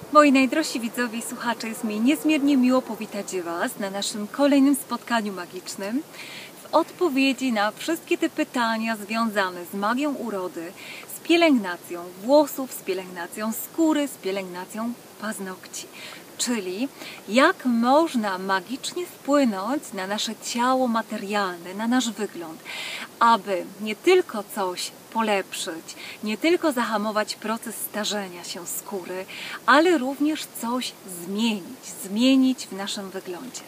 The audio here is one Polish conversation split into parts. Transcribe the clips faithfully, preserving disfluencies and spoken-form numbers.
Moi najdrożsi widzowie i słuchacze, jest mi niezmiernie miło powitać Was na naszym kolejnym spotkaniu magicznym w odpowiedzi na wszystkie te pytania związane z magią urody, z pielęgnacją włosów, z pielęgnacją skóry, z pielęgnacją paznokci. Czyli jak można magicznie wpłynąć na nasze ciało materialne, na nasz wygląd, aby nie tylko coś polepszyć, nie tylko zahamować proces starzenia się skóry, ale również coś zmienić, zmienić w naszym wyglądzie.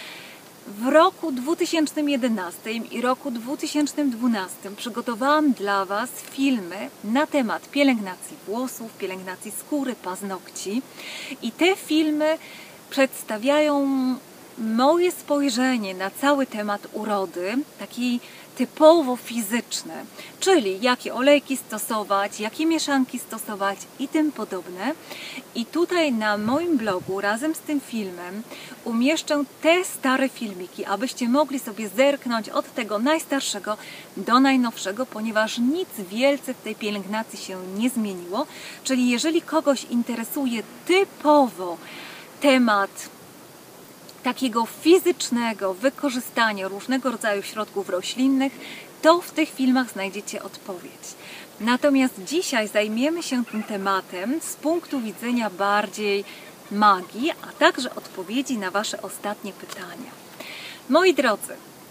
W roku dwa tysiące jedenastym i roku dwa tysiące dwunastym przygotowałam dla Was filmy na temat pielęgnacji włosów, pielęgnacji skóry, paznokci i te filmy przedstawiają moje spojrzenie na cały temat urody, taki typowo fizyczny, czyli jakie olejki stosować, jakie mieszanki stosować i tym podobne. I tutaj na moim blogu razem z tym filmem umieszczę te stare filmiki, abyście mogli sobie zerknąć od tego najstarszego do najnowszego, ponieważ nic wielce w tej pielęgnacji się nie zmieniło. Czyli jeżeli kogoś interesuje typowo temat takiego fizycznego wykorzystania różnego rodzaju środków roślinnych, to w tych filmach znajdziecie odpowiedź. Natomiast dzisiaj zajmiemy się tym tematem z punktu widzenia bardziej magii, a także odpowiedzi na Wasze ostatnie pytania. Moi drodzy,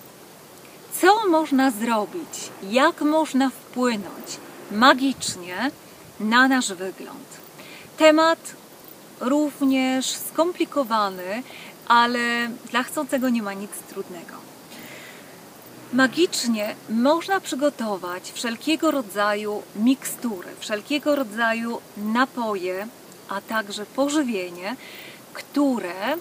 co można zrobić, jak można wpłynąć magicznie na nasz wygląd? Temat również skomplikowany, ale dla chcącego nie ma nic trudnego. Magicznie można przygotować wszelkiego rodzaju mikstury, wszelkiego rodzaju napoje, a także pożywienie, które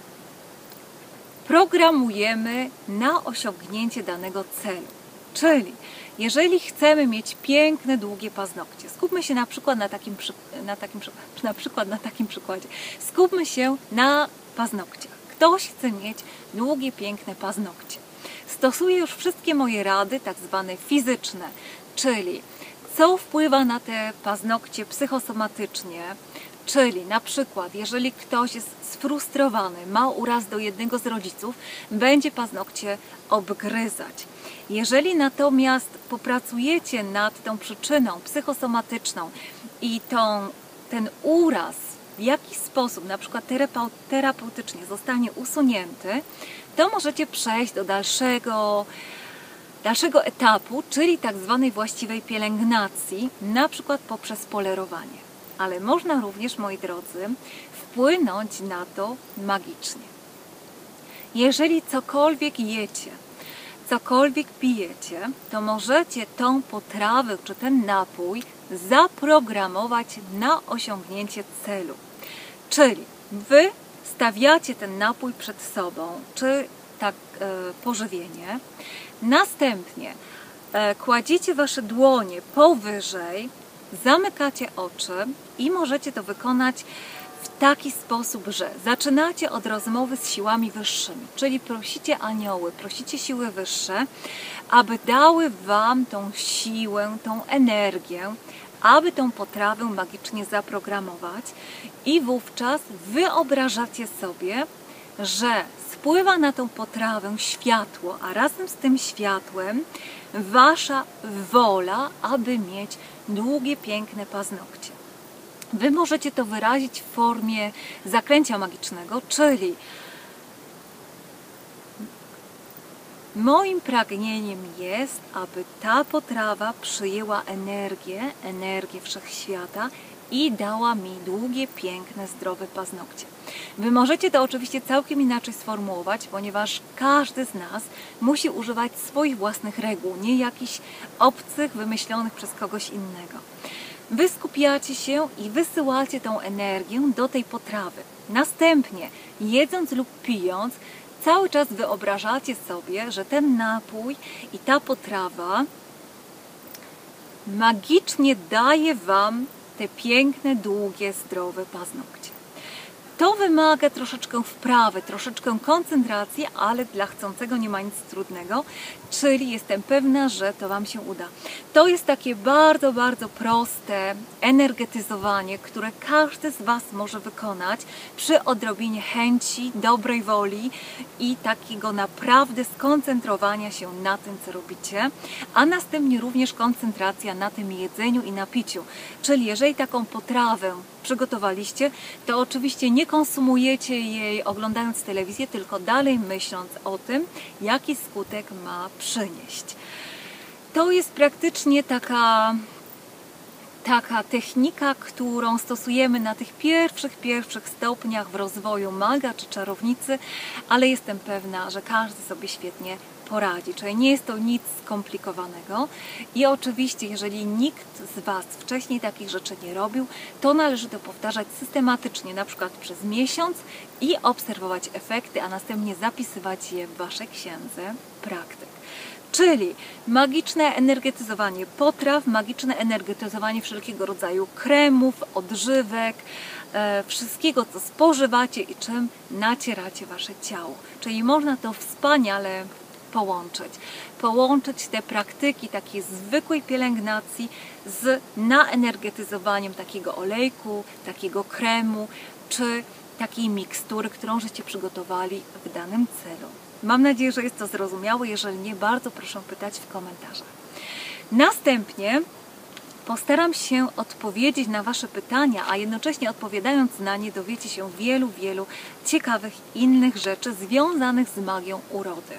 programujemy na osiągnięcie danego celu. Czyli jeżeli chcemy mieć piękne, długie paznokcie, skupmy się na przykład na takim, na takim, na przykład na takim przykładzie. Skupmy się na paznokciach. Ktoś chce mieć długie, piękne paznokcie. Stosuję już wszystkie moje rady, tak zwane fizyczne, czyli co wpływa na te paznokcie psychosomatycznie, czyli na przykład jeżeli ktoś jest sfrustrowany, ma uraz do jednego z rodziców, będzie paznokcie obgryzać. Jeżeli natomiast popracujecie nad tą przyczyną psychosomatyczną i tą, ten uraz w jakiś sposób, na przykład terapeutycznie zostanie usunięty, to możecie przejść do dalszego, dalszego etapu, czyli tak zwanej właściwej pielęgnacji, na przykład poprzez polerowanie. Ale można również, moi drodzy, wpłynąć na to magicznie. Jeżeli cokolwiek jecie, cokolwiek pijecie, to możecie tą potrawę czy ten napój zaprogramować na osiągnięcie celu. Czyli Wy stawiacie ten napój przed sobą, czy tak e, pożywienie, następnie e, kładziecie Wasze dłonie powyżej, zamykacie oczy i możecie to wykonać w taki sposób, że zaczynacie od rozmowy z siłami wyższymi, czyli prosicie anioły, prosicie siły wyższe, aby dały Wam tą siłę, tą energię, aby tą potrawę magicznie zaprogramować i wówczas wyobrażacie sobie, że spływa na tą potrawę światło, a razem z tym światłem Wasza wola, aby mieć długie, piękne paznokcie. Wy możecie to wyrazić w formie zaklęcia magicznego, czyli moim pragnieniem jest, aby ta potrawa przyjęła energię, energię wszechświata i dała mi długie, piękne, zdrowe paznokcie. Wy możecie to oczywiście całkiem inaczej sformułować, ponieważ każdy z nas musi używać swoich własnych reguł, nie jakichś obcych, wymyślonych przez kogoś innego. Wy skupiacie się i wysyłacie tą energię do tej potrawy. Następnie, jedząc lub pijąc, cały czas wyobrażacie sobie, że ten napój i ta potrawa magicznie daje Wam te piękne, długie, zdrowe paznokcie. To wymaga troszeczkę wprawy, troszeczkę koncentracji, ale dla chcącego nie ma nic trudnego, czyli jestem pewna, że to Wam się uda. To jest takie bardzo, bardzo proste energetyzowanie, które każdy z Was może wykonać przy odrobinie chęci, dobrej woli i takiego naprawdę skoncentrowania się na tym, co robicie, a następnie również koncentracja na tym jedzeniu i napiciu. Czyli jeżeli taką potrawę przygotowaliście, to oczywiście nie konsumujecie jej oglądając telewizję, tylko dalej myśląc o tym, jaki skutek ma przynieść. To jest praktycznie taka, taka technika, którą stosujemy na tych pierwszych, pierwszych stopniach w rozwoju maga czy czarownicy, ale jestem pewna, że każdy sobie świetnie poradzi, czyli nie jest to nic skomplikowanego i oczywiście, jeżeli nikt z Was wcześniej takich rzeczy nie robił, to należy to powtarzać systematycznie, na przykład przez miesiąc i obserwować efekty, a następnie zapisywać je w Waszej księdze praktyk. Czyli magiczne energetyzowanie potraw, magiczne energetyzowanie wszelkiego rodzaju kremów, odżywek, e, wszystkiego, co spożywacie i czym nacieracie Wasze ciało. Czyli można to wspaniale połączyć. Połączyć te praktyki takiej zwykłej pielęgnacji z naenergetyzowaniem takiego olejku, takiego kremu, czy takiej mikstury, którą żeście przygotowali w danym celu. Mam nadzieję, że jest to zrozumiałe. Jeżeli nie, bardzo proszę pytać w komentarzach. Następnie postaram się odpowiedzieć na Wasze pytania, a jednocześnie odpowiadając na nie dowiecie się wielu, wielu ciekawych innych rzeczy związanych z magią urody.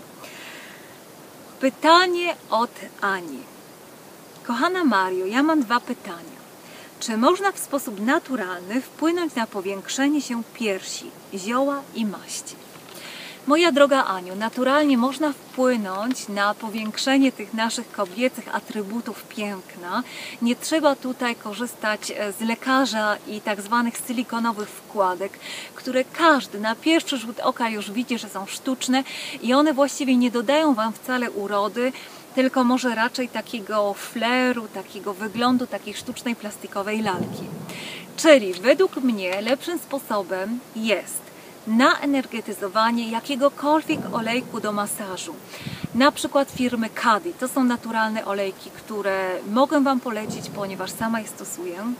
Pytanie od Ani. Kochana Mario, ja mam dwa pytania. Czy można w sposób naturalny wpłynąć na powiększenie się piersi, zioła i maści? Moja droga Aniu, naturalnie można wpłynąć na powiększenie tych naszych kobiecych atrybutów piękna. Nie trzeba tutaj korzystać z lekarza i tak zwanych silikonowych wkładek, które każdy na pierwszy rzut oka już widzi, że są sztuczne i one właściwie nie dodają Wam wcale urody, tylko może raczej takiego fleru, takiego wyglądu, takiej sztucznej plastikowej lalki. Czyli według mnie lepszym sposobem jest na energetyzowanie jakiegokolwiek olejku do masażu. Na przykład firmy Kadi. To są naturalne olejki, które mogę Wam polecić, ponieważ sama je stosuję.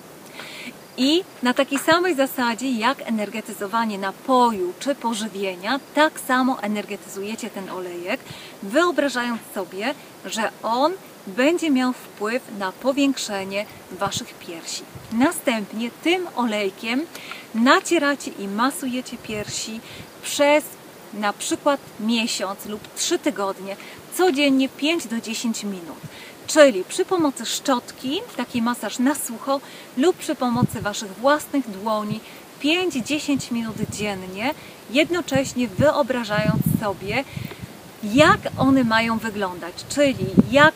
I na takiej samej zasadzie jak energetyzowanie napoju czy pożywienia, tak samo energetyzujecie ten olejek, wyobrażając sobie, że on będzie miał wpływ na powiększenie Waszych piersi. Następnie tym olejkiem nacieracie i masujecie piersi przez na przykład miesiąc lub trzy tygodnie, codziennie pięć do dziesięciu minut. Czyli przy pomocy szczotki, taki masaż na sucho lub przy pomocy Waszych własnych dłoni pięć do dziesięciu minut dziennie, jednocześnie wyobrażając sobie, jak one mają wyglądać, czyli jak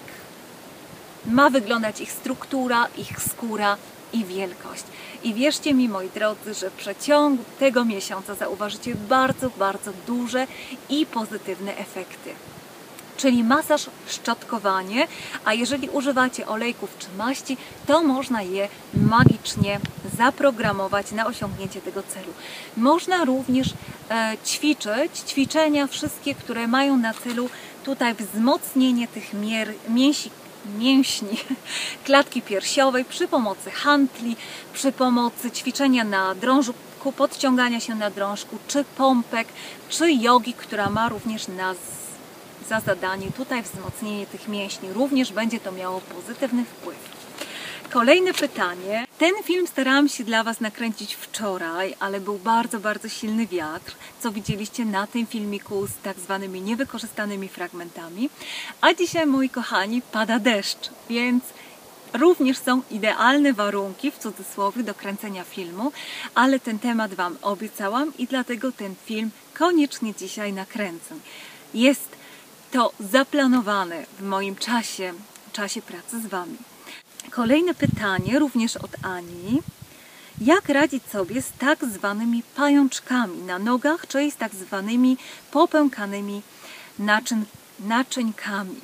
ma wyglądać ich struktura, ich skóra i wielkość. I wierzcie mi, moi drodzy, że w przeciągu tego miesiąca zauważycie bardzo, bardzo duże i pozytywne efekty. Czyli masaż, szczotkowanie, a jeżeli używacie olejków czy maści, to można je magicznie zaprogramować na osiągnięcie tego celu. Można również e, ćwiczyć ćwiczenia wszystkie, które mają na celu tutaj wzmocnienie tych mier, mięsi, mięśni klatki piersiowej przy pomocy hantli, przy pomocy ćwiczenia na drążku, podciągania się na drążku, czy pompek, czy jogi, która ma również na za zadanie tutaj wzmocnienie tych mięśni. Również będzie to miało pozytywny wpływ. Kolejne pytanie. Ten film starałam się dla Was nakręcić wczoraj, ale był bardzo, bardzo silny wiatr, co widzieliście na tym filmiku z tak zwanymi niewykorzystanymi fragmentami. A dzisiaj, moi kochani, pada deszcz, więc również są idealne warunki, w cudzysłowie, do kręcenia filmu, ale ten temat Wam obiecałam i dlatego ten film koniecznie dzisiaj nakręcę. Jest to zaplanowane w moim czasie, czasie pracy z Wami. Kolejne pytanie, również od Ani. Jak radzić sobie z tak zwanymi pajączkami na nogach, czyli z tak zwanymi popękanymi naczyń, naczynkami?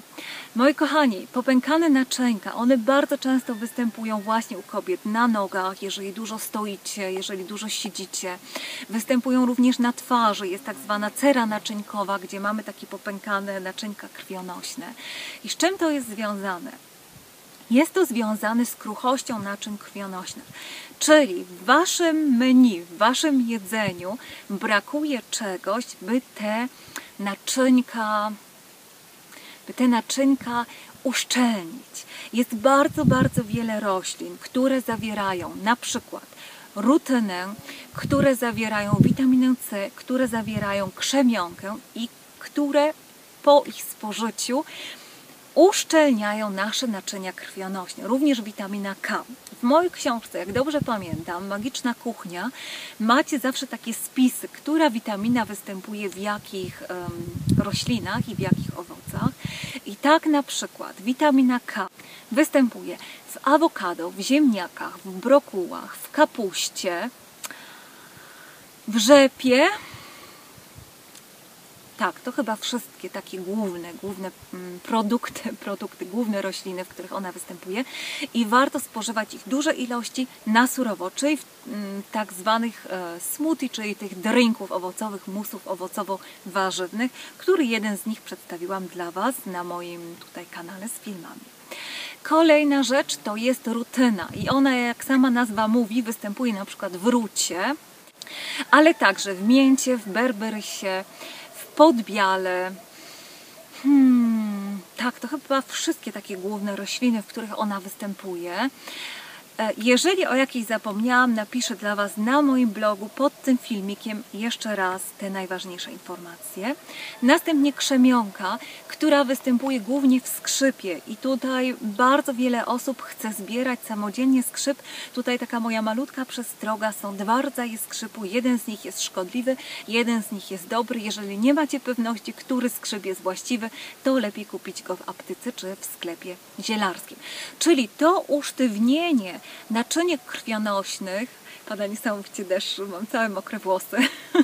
Moi kochani, popękane naczynka, one bardzo często występują właśnie u kobiet na nogach, jeżeli dużo stoicie, jeżeli dużo siedzicie. Występują również na twarzy, jest tak zwana cera naczynkowa, gdzie mamy takie popękane naczynka krwionośne. I z czym to jest związane? Jest to związane z kruchością naczyń krwionośnych. Czyli w waszym menu, w waszym jedzeniu brakuje czegoś, by te naczynka, by te naczynka uszczelnić. Jest bardzo, bardzo wiele roślin, które zawierają na przykład rutynę, które zawierają witaminę C, które zawierają krzemionkę i które po ich spożyciu uszczelniają nasze naczynia krwionośne, również witamina K. W mojej książce, jak dobrze pamiętam, Magiczna Kuchnia, macie zawsze takie spisy, która witamina występuje w jakich um, roślinach i w jakich owocach. I tak na przykład witamina K występuje w awokado, w ziemniakach, w brokułach, w kapuście, w rzepie. Tak, to chyba wszystkie takie główne, główne produkty, produkty, główne rośliny, w których ona występuje i warto spożywać ich duże ilości na surowo, czyli w tak zwanych smoothie, czyli tych drinków owocowych, musów owocowo-warzywnych, który jeden z nich przedstawiłam dla Was na moim tutaj kanale z filmami. Kolejna rzecz to jest rutyna i ona, jak sama nazwa mówi, występuje na przykład w rucie, ale także w mięcie, w berberysie, podbiale. Hmm, tak, to chyba wszystkie takie główne rośliny, w których ona występuje. Jeżeli o jakiejś zapomniałam, napiszę dla Was na moim blogu pod tym filmikiem jeszcze raz te najważniejsze informacje. Następnie krzemionka, która występuje głównie w skrzypie i tutaj bardzo wiele osób chce zbierać samodzielnie skrzyp. Tutaj taka moja malutka przestroga, są dwa rodzaje skrzypu, jeden z nich jest szkodliwy, jeden z nich jest dobry. Jeżeli nie macie pewności, który skrzyp jest właściwy, to lepiej kupić go w aptece czy w sklepie zielarskim. Czyli to usztywnienie naczyniek krwionośnych, pada niesamowicie deszcz, mam całe mokre włosy,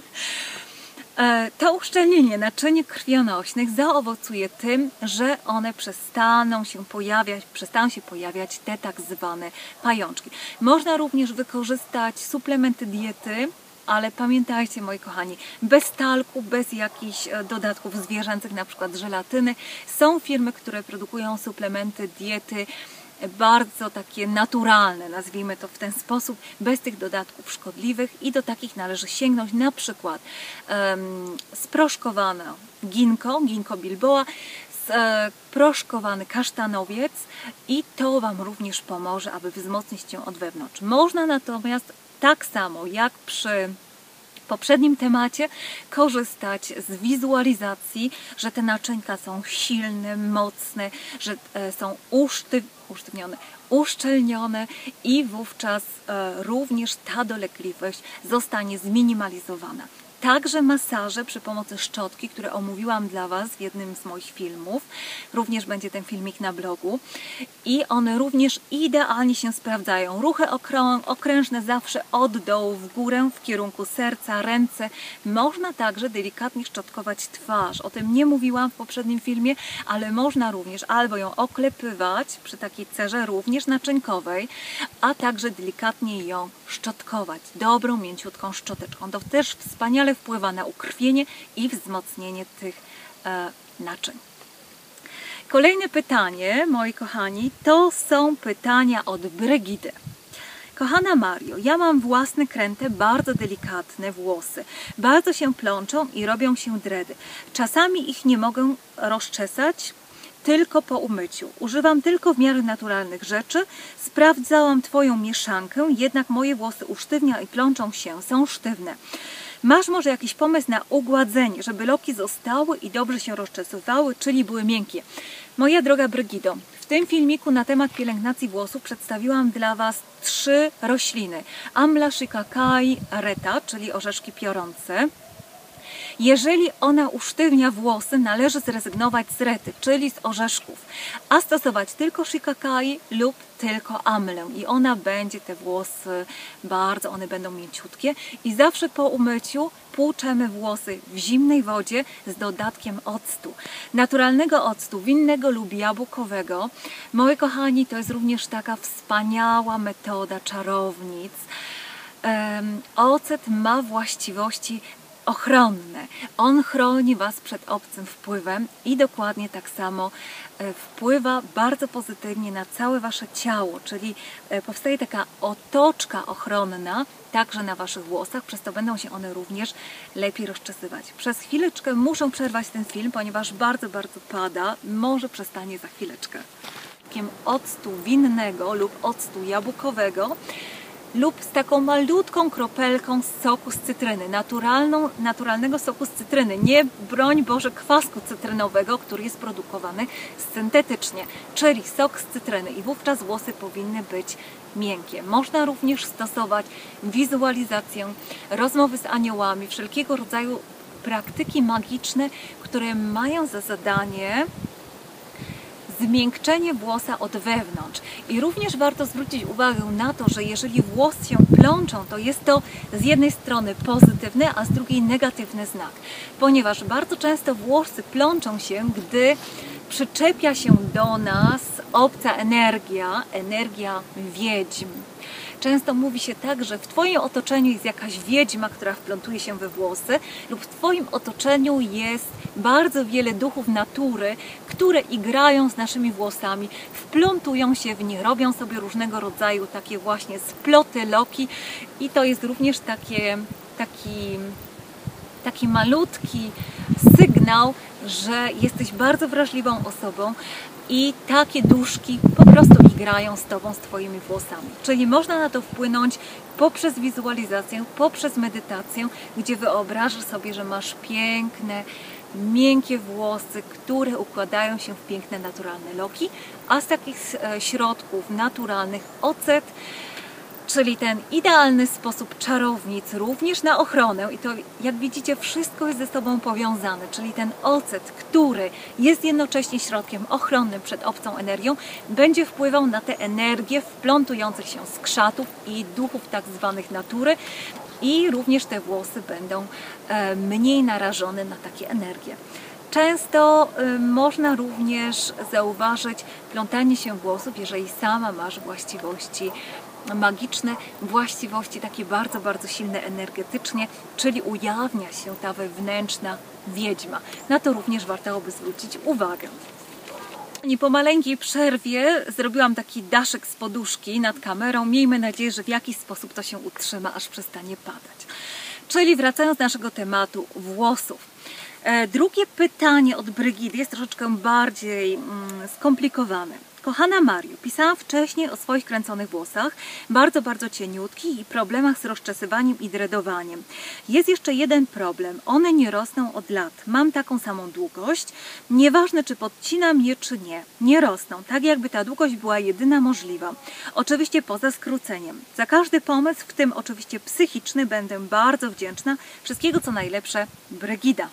to uszczelnienie naczyniek krwionośnych zaowocuje tym, że one przestaną się pojawiać, przestaną się pojawiać te tak zwane pajączki. Można również wykorzystać suplementy diety, ale pamiętajcie, moi kochani, bez talku, bez jakichś dodatków zwierzęcych, na przykład żelatyny. Są firmy, które produkują suplementy diety bardzo takie naturalne, nazwijmy to w ten sposób, bez tych dodatków szkodliwych i do takich należy sięgnąć na przykład um, sproszkowane ginko, ginko bilboa, sproszkowany kasztanowiec i to Wam również pomoże, aby wzmocnić Cię od wewnątrz. Można natomiast tak samo jak przy poprzednim temacie korzystać z wizualizacji, że te naczynka są silne, mocne, że są usztyw, usztywnione, uszczelnione i wówczas e, również ta dolegliwość zostanie zminimalizowana. Także masaże przy pomocy szczotki, które omówiłam dla Was w jednym z moich filmów. Również będzie ten filmik na blogu. I one również idealnie się sprawdzają. Ruchy okrą okrężne zawsze od dołu w górę, w kierunku serca, ręce. Można także delikatnie szczotkować twarz. O tym nie mówiłam w poprzednim filmie, ale można również albo ją oklepywać przy takiej cerze również naczynkowej, a także delikatnie ją szczotkować. Dobrą, mięciutką szczoteczką. To też wspaniale wpływa na ukrwienie i wzmocnienie tych e, naczyń. Kolejne pytanie, moi kochani, to są pytania od Brygidy. Kochana Mario, ja mam własne kręte, bardzo delikatne włosy. Bardzo się plączą i robią się dredy. Czasami ich nie mogę rozczesać, tylko po umyciu. Używam tylko w miarę naturalnych rzeczy. Sprawdzałam Twoją mieszankę, jednak moje włosy usztywnia i plączą się, są sztywne. Masz może jakiś pomysł na ugładzenie, żeby loki zostały i dobrze się rozczesywały, czyli były miękkie? Moja droga Brygido, w tym filmiku na temat pielęgnacji włosów przedstawiłam dla Was trzy rośliny. Amla shikakai reta, czyli orzeszki piorące. Jeżeli ona usztywnia włosy, należy zrezygnować z rety, czyli z orzeszków, a stosować tylko shikakai lub tylko amlę i ona będzie, te włosy bardzo, one będą mięciutkie i zawsze po umyciu płuczemy włosy w zimnej wodzie z dodatkiem octu. Naturalnego octu, winnego lub jabłkowego. Moi kochani, to jest również taka wspaniała metoda czarownic. Um, ocet ma właściwości ochronne. On chroni Was przed obcym wpływem i dokładnie tak samo wpływa bardzo pozytywnie na całe Wasze ciało, czyli powstaje taka otoczka ochronna także na Waszych włosach, przez to będą się one również lepiej rozczesywać. Przez chwileczkę muszę przerwać ten film, ponieważ bardzo, bardzo pada. Może przestanie za chwileczkę. Octu winnego lub octu jabłkowego lub z taką malutką kropelką soku z cytryny, naturalną, naturalnego soku z cytryny, nie broń Boże kwasku cytrynowego, który jest produkowany syntetycznie, czyli sok z cytryny i wówczas włosy powinny być miękkie. Można również stosować wizualizację, rozmowy z aniołami, wszelkiego rodzaju praktyki magiczne, które mają za zadanie zmiękczenie włosa od wewnątrz. I również warto zwrócić uwagę na to, że jeżeli włosy się plączą, to jest to z jednej strony pozytywny, a z drugiej negatywny znak. Ponieważ bardzo często włosy plączą się, gdy przyczepia się do nas obca energia, energia wiedźm. Często mówi się tak, że w Twoim otoczeniu jest jakaś wiedźma, która wplątuje się we włosy, lub w Twoim otoczeniu jest bardzo wiele duchów natury, które igrają z naszymi włosami, wplątują się w nie, robią sobie różnego rodzaju takie właśnie sploty, loki i to jest również takie, taki, taki malutki sygnał, że jesteś bardzo wrażliwą osobą i takie duszki po prostu igrają z Tobą, z Twoimi włosami. Czyli można na to wpłynąć poprzez wizualizację, poprzez medytację, gdzie wyobrażasz sobie, że masz piękne, miękkie włosy, które układają się w piękne, naturalne loki, a z takich środków naturalnych ocet, czyli ten idealny sposób czarownic również na ochronę i to, jak widzicie, wszystko jest ze sobą powiązane, czyli ten ocet, który jest jednocześnie środkiem ochronnym przed obcą energią, będzie wpływał na te energie wplątujących się z krzatów i duchów tak zwanych natury i również te włosy będą mniej narażone na takie energie. Często y, można również zauważyć plątanie się włosów, jeżeli sama masz właściwości magiczne, właściwości takie bardzo, bardzo silne energetycznie, czyli ujawnia się ta wewnętrzna wiedźma. Na to również warto by zwrócić uwagę. I po maleńkiej przerwie zrobiłam taki daszek z poduszki nad kamerą. Miejmy nadzieję, że w jakiś sposób to się utrzyma, aż przestanie padać. Czyli wracając do naszego tematu włosów. Drugie pytanie od Brygidy jest troszeczkę bardziej mm, skomplikowane. Kochana Mario, pisałam wcześniej o swoich kręconych włosach, bardzo, bardzo cieniutkich i problemach z rozczesywaniem i dredowaniem. Jest jeszcze jeden problem, one nie rosną od lat. Mam taką samą długość, nieważne czy podcinam je czy nie, nie rosną, tak jakby ta długość była jedyna możliwa. Oczywiście poza skróceniem. Za każdy pomysł, w tym oczywiście psychiczny, będę bardzo wdzięczna. Wszystkiego co najlepsze, Brygida.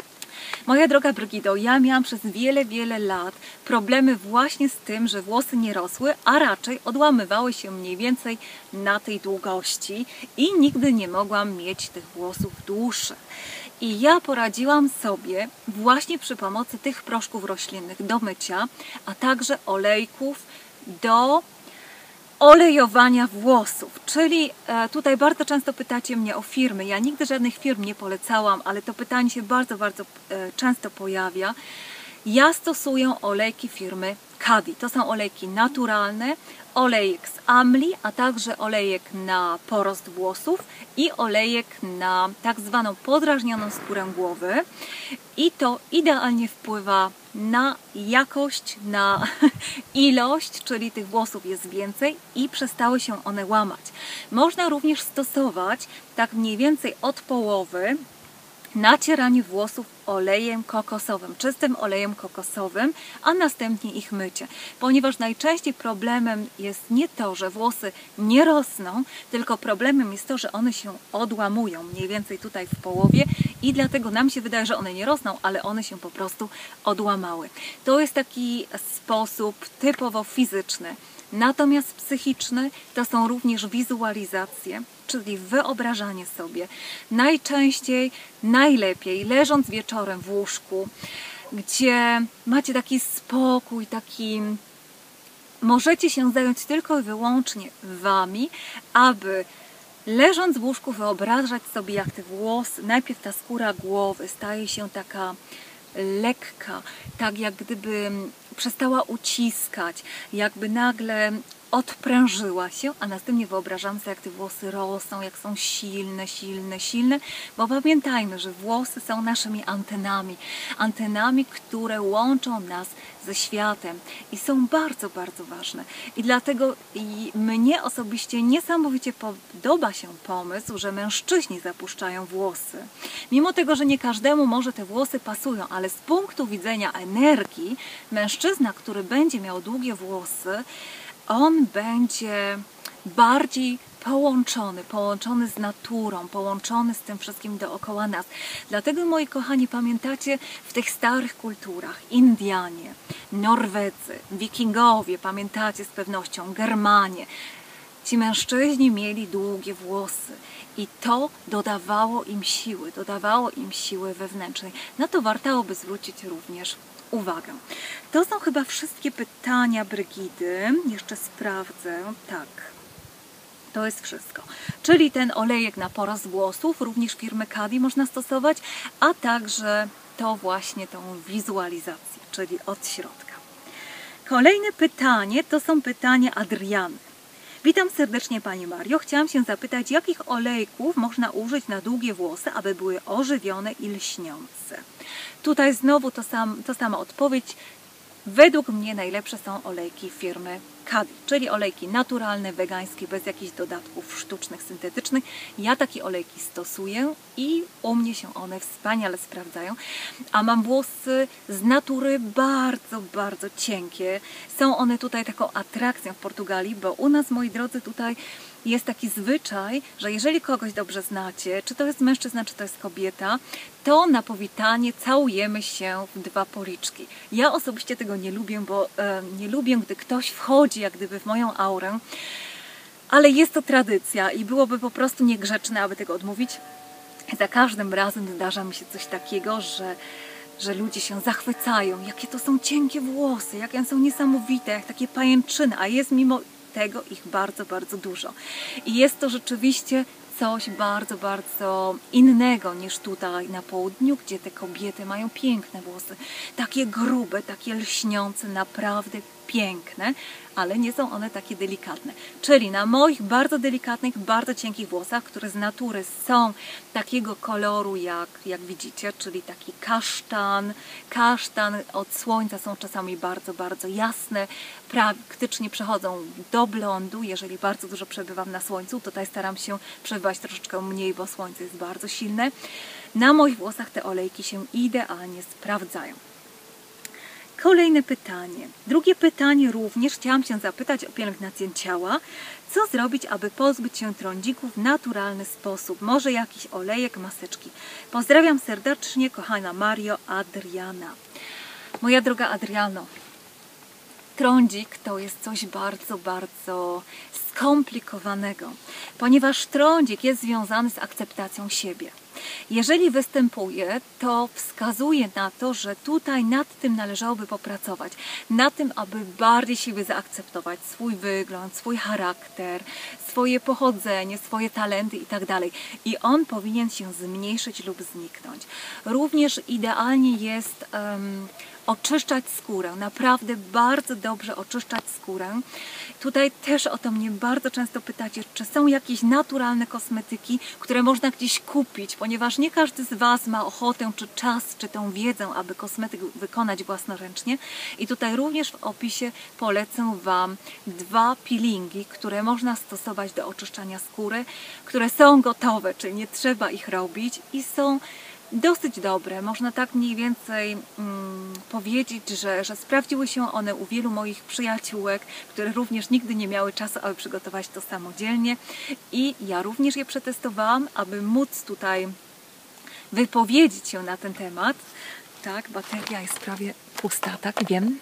Moja droga Brygido, ja miałam przez wiele, wiele lat problemy właśnie z tym, że włosy nie rosły, a raczej odłamywały się mniej więcej na tej długości i nigdy nie mogłam mieć tych włosów dłuższych. I ja poradziłam sobie właśnie przy pomocy tych proszków roślinnych do mycia, a także olejków do olejowania włosów, czyli tutaj bardzo często pytacie mnie o firmy. Ja nigdy żadnych firm nie polecałam, ale to pytanie się bardzo, bardzo często pojawia. Ja stosuję olejki firmy Kadi. To są olejki naturalne, olejek z amli, a także olejek na porost włosów i olejek na tak zwaną podrażnioną skórę głowy. I to idealnie wpływa na jakość, na ilość, czyli tych włosów jest więcej i przestały się one łamać. Można również stosować tak mniej więcej od połowy nacieranie włosów olejem kokosowym, czystym olejem kokosowym, a następnie ich mycie. Ponieważ najczęściej problemem jest nie to, że włosy nie rosną, tylko problemem jest to, że one się odłamują, mniej więcej tutaj w połowie i dlatego nam się wydaje, że one nie rosną, ale one się po prostu odłamały. To jest taki sposób typowo fizyczny. Natomiast psychiczny to są również wizualizacje, czyli wyobrażanie sobie. Najczęściej, najlepiej leżąc wieczorem w łóżku, gdzie macie taki spokój, taki... Możecie się zająć tylko i wyłącznie wami, aby leżąc w łóżku wyobrażać sobie, jak te włosy, najpierw ta skóra głowy staje się taka lekka, tak jak gdyby przestała uciskać, jakby nagle odprężyła się, a następnie wyobrażam sobie, jak te włosy rosną, jak są silne, silne, silne, bo pamiętajmy, że włosy są naszymi antenami, antenami, które łączą nas ze światem i są bardzo, bardzo ważne. I dlatego i mnie osobiście niesamowicie podoba się pomysł, że mężczyźni zapuszczają włosy. Mimo tego, że nie każdemu może te włosy pasują, ale z punktu widzenia energii, mężczyzna, który będzie miał długie włosy, on będzie bardziej połączony, połączony z naturą, połączony z tym wszystkim dookoła nas. Dlatego, moi kochani, pamiętacie w tych starych kulturach, Indianie, Norwedzy, Wikingowie, pamiętacie z pewnością, Germanie, ci mężczyźni mieli długie włosy i to dodawało im siły, dodawało im siły wewnętrznej. Na to warto by zwrócić również uwagę. To są chyba wszystkie pytania Brygidy. Jeszcze sprawdzę. Tak. To jest wszystko. Czyli ten olejek na porost włosów, również firmy Kadi można stosować, a także to właśnie tą wizualizację, czyli od środka. Kolejne pytanie to są pytania Adriany. Witam serdecznie Pani Mario. Chciałam się zapytać, jakich olejków można użyć na długie włosy, aby były ożywione i lśniące? Tutaj znowu to, sam, to sama odpowiedź. Według mnie najlepsze są olejki firmy Kadi, czyli olejki naturalne, wegańskie, bez jakichś dodatków sztucznych, syntetycznych. Ja takie olejki stosuję i u mnie się one wspaniale sprawdzają. A mam włosy z natury bardzo, bardzo cienkie. Są one tutaj taką atrakcją w Portugalii, bo u nas, moi drodzy, tutaj jest taki zwyczaj, że jeżeli kogoś dobrze znacie, czy to jest mężczyzna, czy to jest kobieta, to na powitanie całujemy się w dwa policzki. Ja osobiście tego nie lubię, bo e, nie lubię, gdy ktoś wchodzi jak gdyby w moją aurę, ale jest to tradycja i byłoby po prostu niegrzeczne, aby tego odmówić. Za każdym razem zdarza mi się coś takiego, że że ludzie się zachwycają, jakie to są cienkie włosy, jakie są niesamowite, jak takie pajęczyny, a jest mimo tego ich bardzo, bardzo dużo. I jest to rzeczywiście coś bardzo, bardzo innego niż tutaj na południu, gdzie te kobiety mają piękne włosy, takie grube, takie lśniące, naprawdę piękne, ale nie są one takie delikatne. Czyli na moich bardzo delikatnych, bardzo cienkich włosach, które z natury są takiego koloru, jak, jak widzicie, czyli taki kasztan, kasztan od słońca są czasami bardzo, bardzo jasne, praktycznie przechodzą do blondu, jeżeli bardzo dużo przebywam na słońcu, tutaj staram się przebywać troszeczkę mniej, bo słońce jest bardzo silne. Na moich włosach te olejki się idealnie sprawdzają. Kolejne pytanie. Drugie pytanie również chciałam się zapytać o pielęgnację ciała. Co zrobić, aby pozbyć się trądzików w naturalny sposób? Może jakiś olejek, maseczki? Pozdrawiam serdecznie, kochana Mario, Adriana. Moja droga Adriano, trądzik to jest coś bardzo, bardzo skomplikowanego, ponieważ trądzik jest związany z akceptacją siebie. Jeżeli występuje, to wskazuje na to, że tutaj nad tym należałoby popracować, nad tym, aby bardziej siebie zaakceptować, swój wygląd, swój charakter, swoje pochodzenie, swoje talenty itd. I on powinien się zmniejszyć lub zniknąć. Również idealnie jest um, oczyszczać skórę, naprawdę bardzo dobrze oczyszczać skórę. Tutaj też o to mnie bardzo często pytacie, czy są jakieś naturalne kosmetyki, które można gdzieś kupić, ponieważ nie każdy z Was ma ochotę, czy czas, czy tę wiedzę, aby kosmetyk wykonać własnoręcznie. I tutaj również w opisie polecę Wam dwa peelingi, które można stosować do oczyszczania skóry, które są gotowe, czyli nie trzeba ich robić i są dosyć dobre. Można tak mniej więcej mm, powiedzieć, że, że sprawdziły się one u wielu moich przyjaciółek, które również nigdy nie miały czasu, aby przygotować to samodzielnie. I ja również je przetestowałam, aby móc tutaj wypowiedzieć się na ten temat. Tak, bateria jest prawie pusta, tak, wiem.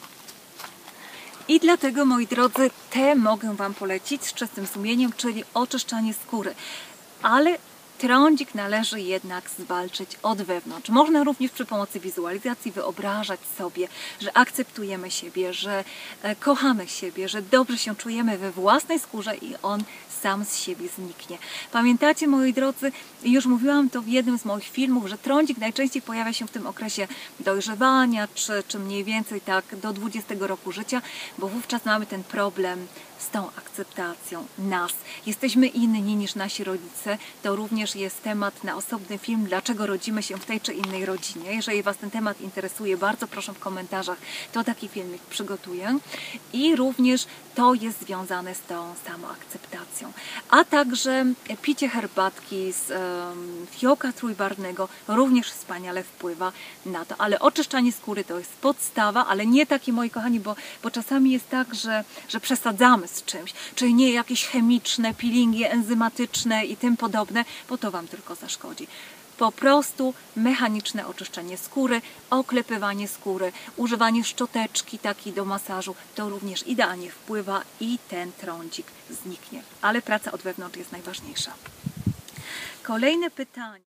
I dlatego, moi drodzy, te mogę Wam polecić z czystym sumieniem, czyli oczyszczanie skóry. Ale trądzik należy jednak zwalczyć od wewnątrz. Można również przy pomocy wizualizacji wyobrażać sobie, że akceptujemy siebie, że kochamy siebie, że dobrze się czujemy we własnej skórze i on sam z siebie zniknie. Pamiętacie, moi drodzy, już mówiłam to w jednym z moich filmów, że trądzik najczęściej pojawia się w tym okresie dojrzewania, czy, czy mniej więcej tak do dwudziestego roku życia, bo wówczas mamy ten problem z tą akceptacją nas. Jesteśmy inni niż nasi rodzice. To również jest temat na osobny film, dlaczego rodzimy się w tej czy innej rodzinie. Jeżeli Was ten temat interesuje, bardzo proszę w komentarzach, to taki filmik przygotuję. I również to jest związane z tą samoakceptacją. A także picie herbatki z um, fiołka trójbarwnego również wspaniale wpływa na to. Ale oczyszczanie skóry to jest podstawa, ale nie takie, moi kochani, bo, bo czasami jest tak, że, że przesadzamy z czymś, czyli nie jakieś chemiczne, peelingi enzymatyczne i tym podobne, bo to Wam tylko zaszkodzi. Po prostu mechaniczne oczyszczenie skóry, oklepywanie skóry, używanie szczoteczki takiej do masażu, to również idealnie wpływa i ten trądzik zniknie. Ale praca od wewnątrz jest najważniejsza. Kolejne pytanie.